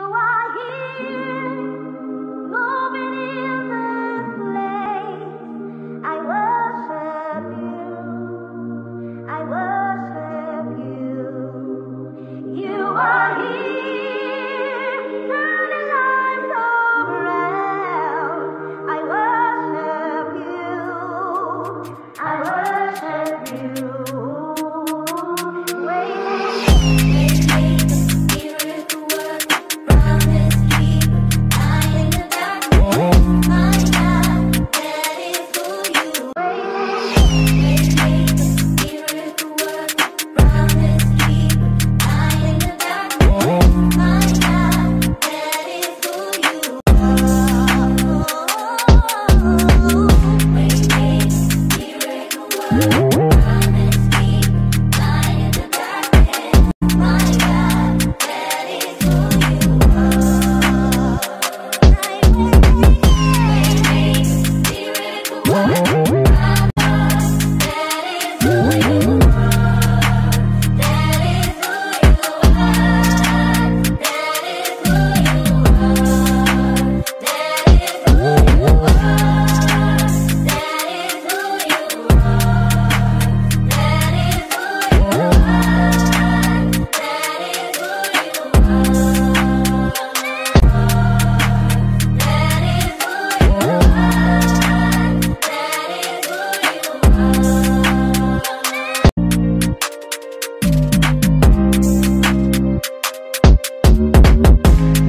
are here, moving in this place. I worship you. I worship you. You are here, turning lives around. I worship you. I worship you. Miracle worker, promise keeper, light in the darkness. My God, that is who you are. Miracle worker, promise keeper, light in the darkness. My God, that is who you are. Miracle worker, promise keeper, light in the darkness. My God, that is who you are. Miracle worker, that is who you are. That is who you are. That is who you are. That is who you are. That is who you are. That is who you are.